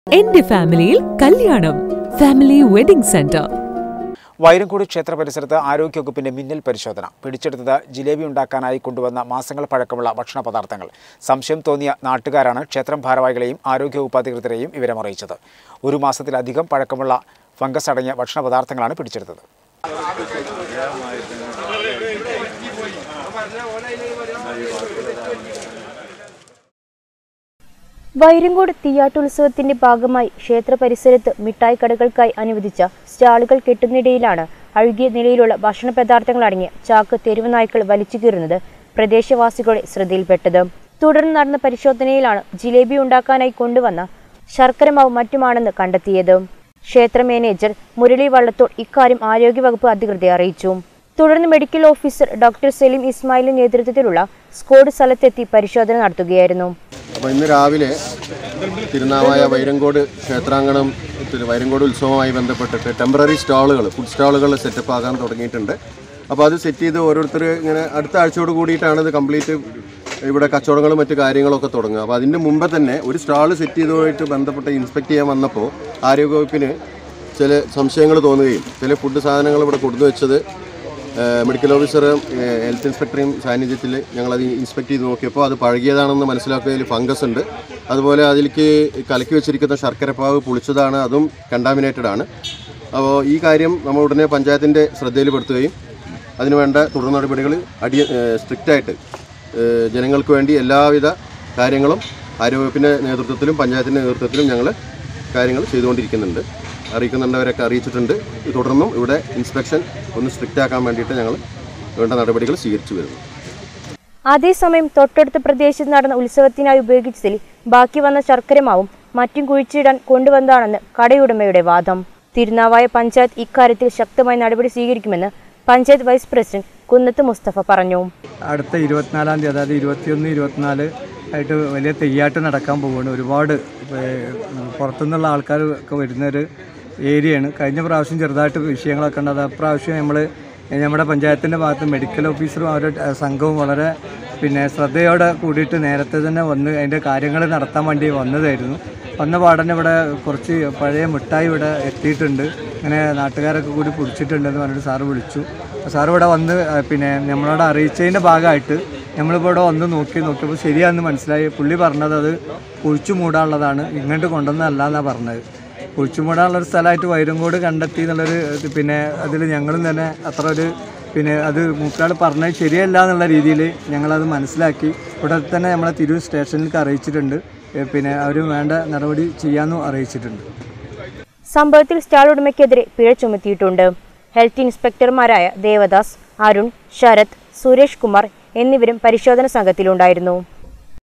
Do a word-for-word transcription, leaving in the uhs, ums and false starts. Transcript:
എന്റെ ഫാമിലിയിൽ കല്യാണം ഫാമിലി വെഡിംഗ് സെന്റർ. വൈരങ്കോട് ക്ഷേത്ര പരിസരത്ത് ആരോഗ്യവകുപ്പിന്റെ മിന്നൽ പരിശോധന. പിടിച്ചെടുത്തത് ജിലേബി ഉണ്ടാക്കാനായി കൊണ്ടുവന്ന മാസങ്ങൾ പഴക്കമുള്ള ഭക്ഷണ പദാർത്ഥങ്ങൾ. സംശയം തോന്നിയ നാട്ടുകാരാണ് ക്ഷേത്രം ഭാരവാഹികളെയും ആരോഗ്യവകുപ്പ് അധികൃതരെയും വിവരമറിയിച്ചത്. ഒരു മാസത്തിലധികം പഴക്കമുള്ള ഫംഗസ് അടങ്ങിയ ഭക്ഷണ പദാർത്ഥങ്ങളാണ് പിടിച്ചെടുത്തത്. വൈരങ്കോട് തീയാട്ടുത്സവത്തിന്റെ ഭാഗമായി ക്ഷേത്ര പരിസരത്ത് മിഠായി കടകൾക്കായി അനുവദിച്ച സ്റ്റാളുകൾ കെട്ടുന്നിടയിലാണ് അഴുകിയ നിലയിലുള്ള ഭക്ഷണ പദാർത്ഥങ്ങൾ അടങ്ങിയ ചാക്ക് തെരുവ് നായ്ക്കൾ വലിച്ചു കീറുന്നത് പ്രദേശവാസികളുടെ ശ്രദ്ധയിൽപ്പെട്ടത്. തുടർന്ന് നടന്ന പരിശോധനയിലാണ് ജിലേബി ഉണ്ടാക്കാനായി കൊണ്ടുവന്ന ശർക്കരമാവ് മറ്റുമാണെന്ന് കണ്ടെത്തിയത്. ക്ഷേത്ര മാനേജർ മുരളി വള്ളത്തോൾ ഇക്കാര്യം ആരോഗ്യവകുപ്പ് അധികൃതരെ അറിയിച്ചു. തുടർന്ന് മെഡിക്കൽ ഓഫീസർ ഡോക്ടർ സലീം ഇസ്മായിലിന്റെ നേതൃത്വത്തിലുള്ള സ്ക്വാഡ് സ്ഥലത്തെത്തി പരിശോധന നടത്തുകയായിരുന്നു. അപ്പോൾ ഇന്ന് രാവിലെ തിരുനാവായ വൈരങ്കോട് ക്ഷേത്രാങ്കണം വൈരങ്കോട് ഉത്സവവുമായി ബന്ധപ്പെട്ടിട്ട് ടെമ്പററി സ്റ്റാളുകൾ ഫുഡ് സ്റ്റാളുകൾ സെറ്റപ്പ് ആകാൻ തുടങ്ങിയിട്ടുണ്ട്. അപ്പോൾ അത് സെറ്റ് ചെയ്ത് ഓരോരുത്തർ ഇങ്ങനെ അടുത്ത ആഴ്ചയോട് കൂടിയിട്ടാണ് ഇത് കംപ്ലീറ്റ് ഇവിടെ കച്ചവടങ്ങളും മറ്റു കാര്യങ്ങളൊക്കെ തുടങ്ങുക. അപ്പോൾ അതിൻ്റെ മുമ്പ് തന്നെ ഒരു സ്റ്റാൾ സെറ്റ് ചെയ്തതുമായിട്ട് ബന്ധപ്പെട്ട് ഇൻസ്പെക്ട് ചെയ്യാൻ വന്നപ്പോൾ ആരോഗ്യവകുപ്പിന് ചില സംശയങ്ങൾ തോന്നുകയും ചില ഫുഡ് സാധനങ്ങൾ ഇവിടെ കൊടുത്തു വെച്ചത് മെഡിക്കൽ ഓഫീസറും ഹെൽത്ത് ഇൻസ്പെക്ടറേയും സാന്നിധ്യത്തിൽ ഞങ്ങളത് ഇൻസ്പെക്ട് ചെയ്ത് നോക്കിയപ്പോൾ അത് പഴകിയതാണെന്ന് മനസ്സിലാക്കുകയിൽ ഫംഗസ് ഉണ്ട്. അതുപോലെ അതിലേക്ക് കലക്കി വെച്ചിരിക്കുന്ന ശർക്കരപ്പാവ് പുളിച്ചതാണ്, അതും കണ്ടാമിനേറ്റഡ് ആണ്. അപ്പോൾ ഈ കാര്യം നമ്മൾ ഉടനെ പഞ്ചായത്തിൻ്റെ ശ്രദ്ധയിൽപ്പെടുത്തുകയും അതിനുവേണ്ട തുടർ നടപടികൾ അടി സ്ട്രിക്റ്റായിട്ട് ജനങ്ങൾക്ക് വേണ്ടി എല്ലാവിധ കാര്യങ്ങളും ആരോഗ്യവകുപ്പിൻ്റെ നേതൃത്വത്തിലും പഞ്ചായത്തിൻ്റെ നേതൃത്വത്തിലും ഞങ്ങൾ കാര്യങ്ങൾ ചെയ്തുകൊണ്ടിരിക്കുന്നുണ്ട്. അറിയിക്കുന്നുണ്ടവരൊക്കെ അറിയിച്ചിട്ടുണ്ട്. തുടർന്നും ഇവിടെ ഇൻസ്പെക്ഷൻ ഒന്ന് സ്ട്രിക്റ്റ് ആക്കാൻ വേണ്ടിയിട്ട് ഞങ്ങൾ വേണ്ട നടപടികൾ സ്വീകരിച്ചു വരുന്നു. അതേസമയം തൊട്ടടുത്ത പ്രദേശത്ത് നടന്ന ഉത്സവത്തിനായി ഉപയോഗിച്ചതിൽ ബാക്കി വന്ന ശർക്കരമാവും മറ്റും കുഴിച്ചിടാൻ കൊണ്ടുവന്നതാണെന്ന് കടയുടമയുടെ വാദം. തിരുനാവായ പഞ്ചായത്ത് ഇക്കാര്യത്തിൽ ശക്തമായ നടപടി സ്വീകരിക്കുമെന്ന് പഞ്ചായത്ത് വൈസ് പ്രസിഡന്റ് കുന്നത്ത് മുസ്തഫ പറഞ്ഞു. അടുത്ത ഇരുപത്തിനാലാം തീയതി അതായത് ഇരുപത്തിയൊന്ന് ഇരുപത്തിനാല് ആയിട്ട് വലിയ തെയ്യാട്ട് നടക്കാൻ പോവുകയാണ്. ഒരുപാട് പുറത്തുനിന്നുള്ള ആൾക്കാർ ഒക്കെ വരുന്നൊരു ഏരിയയാണ്. കഴിഞ്ഞ പ്രാവശ്യം ചെറുതായിട്ട് വിഷയങ്ങളൊക്കെ ഉണ്ട്. അത് അപ്രാവശ്യം നമ്മൾ നമ്മുടെ പഞ്ചായത്തിൻ്റെ ഭാഗത്ത് മെഡിക്കൽ ഓഫീസറും അവരുടെ സംഘവും വളരെ പിന്നെ ശ്രദ്ധയോടെ കൂടിയിട്ട് നേരത്തെ തന്നെ വന്ന് അതിൻ്റെ കാര്യങ്ങൾ നടത്താൻ വേണ്ടി വന്നതായിരുന്നു. വന്ന പാടന്നെ ഇവിടെ കുറച്ച് പഴയ മിഠായി ഇവിടെ എത്തിയിട്ടുണ്ട്. ഇങ്ങനെ നാട്ടുകാരൊക്കെ കൂടി പിടിച്ചിട്ടുണ്ടെന്ന് പറഞ്ഞിട്ട് സാറ് വിളിച്ചു. സാറ് ഇവിടെ വന്ന് പിന്നെ നമ്മളോട് അറിയിച്ചതിൻ്റെ ഭാഗമായിട്ട് നമ്മളിപ്പോൾ ഇവിടെ വന്ന് നോക്കി നോക്കിയപ്പോൾ ശരിയാണെന്ന് മനസ്സിലായി. പുള്ളി പറഞ്ഞത് അത് കുഴിച്ചു മൂടാനുള്ളതാണ്, ഇങ്ങോട്ട് കൊണ്ടുവന്നതല്ല എന്നാണ് പറഞ്ഞത്. കുഴിച്ചു മൂടാനുള്ളൊരു സ്ഥലമായിട്ട് വൈരങ്കോട് കണ്ടെത്തി എന്നുള്ളൊരു പിന്നെ അതിൽ ഞങ്ങളും തന്നെ അത്ര ഒരു പിന്നെ അത് മൂക്കാൾ പറഞ്ഞത് ശരിയല്ല എന്നുള്ള രീതിയിൽ ഞങ്ങളത് മനസ്സിലാക്കി ഇവിടെ തന്നെ നമ്മളെ തിരൂർ സ്റ്റേഷനിലേക്ക് അറിയിച്ചിട്ടുണ്ട്. പിന്നെ അവർ വേണ്ട നടപടി ചെയ്യാമെന്നും അറിയിച്ചിട്ടുണ്ട്. സംഭവത്തിൽ സ്റ്റാൾ ഉടമയ്ക്കെതിരെ പിഴ ചുമത്തിയിട്ടുണ്ട്. ഹെൽത്ത് ഇൻസ്പെക്ടർമാരായ ദേവദാസ്, അരുൺ, ശരത്, സുരേഷ് കുമാർ എന്നിവരും പരിശോധന സംഘത്തിലുണ്ടായിരുന്നു.